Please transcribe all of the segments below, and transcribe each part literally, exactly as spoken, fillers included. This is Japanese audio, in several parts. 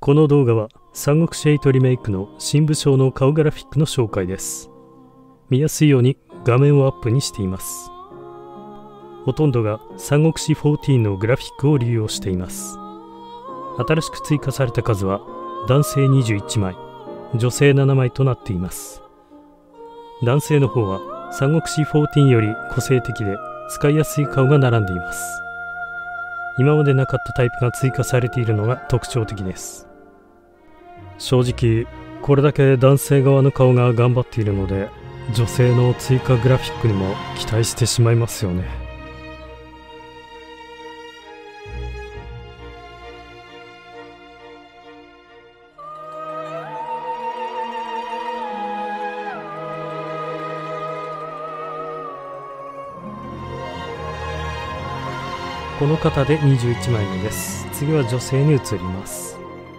この動画は三国志エイトリメイクの新武将の顔グラフィックの紹介です。見やすいように画面をアップにしています。ほとんどが三国志じゅうよんのグラフィックを利用しています。新しく追加された数は男性にじゅういちまい、女性ななまいとなっています。男性の方は三国志じゅうよんより個性的で使いやすい顔が並んでいます。今までなかったタイプが追加されているのが特徴的です。正直これだけ男性側の顔が頑張っているので、女性の追加グラフィックにも期待してしまいますよね。この方でにじゅういちまいめです。次は女性に移ります。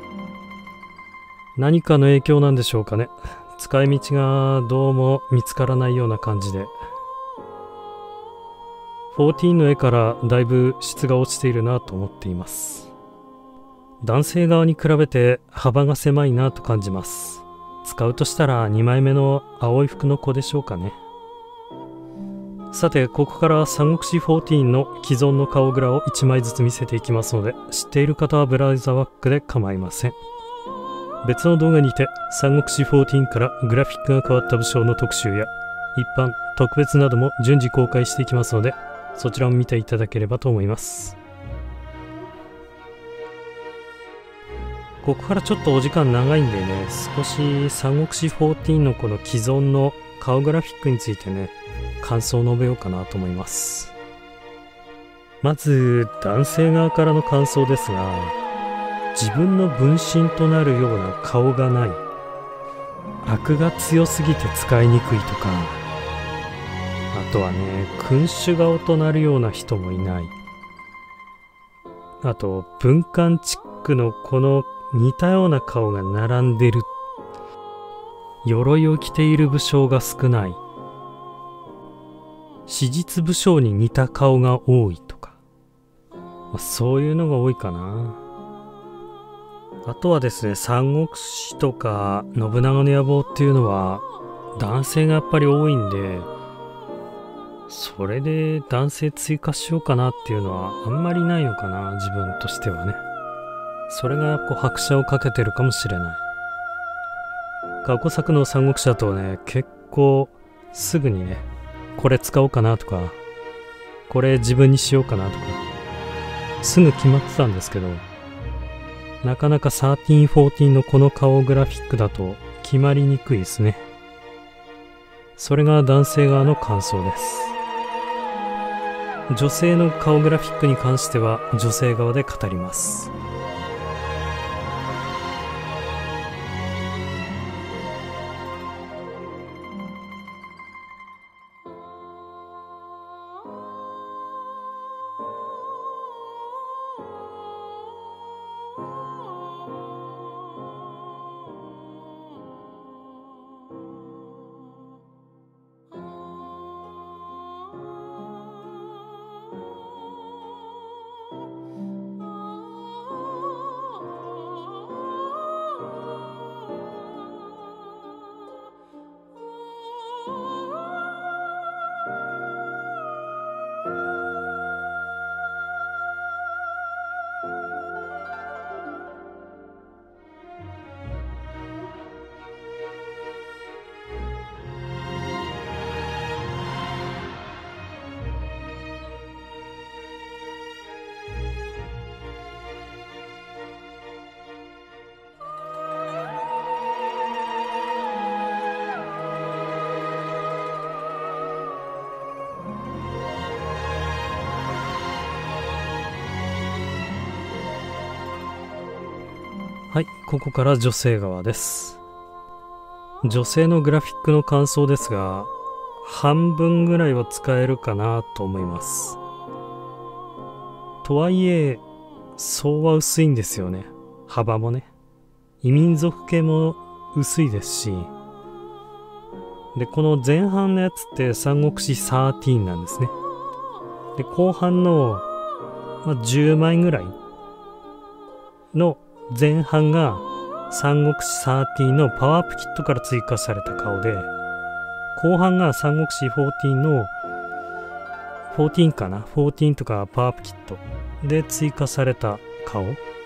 何かの影響なんでしょうかね。使い道がどうも見つからないような感じで、じゅうよんの絵からだいぶ質が落ちているなと思っています。男性側に比べて幅が狭いなと感じます。使うとしたらにまいめの青い服の子でしょうかね。さて、ここから三国志じゅうよんの既存の顔グラをいちまいずつ見せていきますので、知っている方はブラウザバックで構いません。別の動画にて三国志じゅうよんからグラフィックが変わった武将の特集や一般、特別なども順次公開していきますので、そちらを見ていただければと思います。ここからちょっとお時間長いんでね、少し三国志じゅうよんのこの既存の顔グラフィックについてね、感想を述べようかなと思います。まず男性側からの感想ですが、自分の分身となるような顔がない、悪が強すぎて使いにくいとか、あとはね、君主顔となるような人もいない、あと文官チックのこの似たような顔が並んでる、鎧を着ている武将が少ない、史実武将に似た顔が多いとか、まあ、そういうのが多いかな。あとはですね、三国志とか信長の野望っていうのは男性がやっぱり多いんで、それで男性追加しようかなっていうのはあんまりないのかな、自分としてはね。それがこう拍車をかけてるかもしれない。過去作の三国志だとね、結構すぐにね、これ使おうかなとか、これ自分にしようかなとか、すぐ決まってたんですけど、なかなかじゅうさん、じゅうよんのこの顔グラフィックだと決まりにくいですね。それが男性側の感想です。女性の顔グラフィックに関しては女性側で語ります。はい、ここから女性側です。女性のグラフィックの感想ですが、半分ぐらいは使えるかなと思います。とはいえ、層は薄いんですよね。幅もね。異民族系も薄いですし、で、この前半のやつって三国志じゅうさんなんですね。で、後半の、まあ、じゅうまいぐらいの前半が三国志じゅうさんのパワーアップキットから追加された顔で、後半が三国志じゅうよんのじゅうよんかな、じゅうよんとかパワーアップキットで追加された顔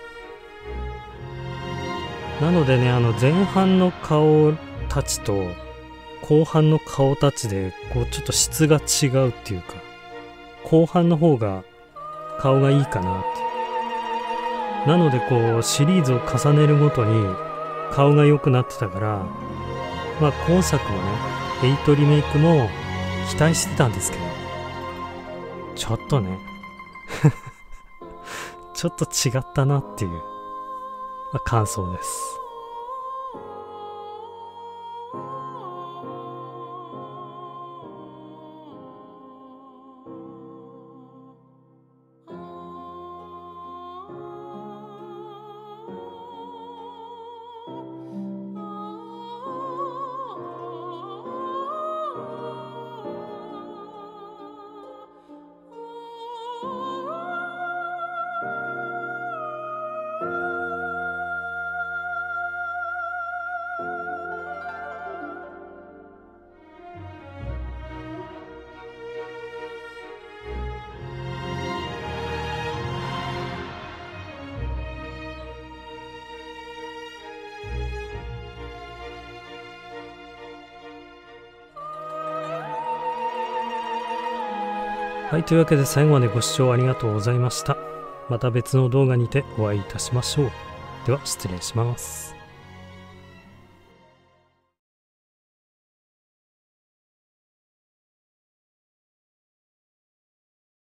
なのでね、あの前半の顔たちと後半の顔たちでこうちょっと質が違うっていうか、後半の方が顔がいいかなって。なのでこうシリーズを重ねるごとに顔が良くなってたから、まあ今作もねエイトリメイクも期待してたんですけど、ちょっとねちょっと違ったなっていう、まあ、感想です。はい、というわけで最後までご視聴ありがとうございました。また別の動画にてお会いいたしましょう。では失礼します。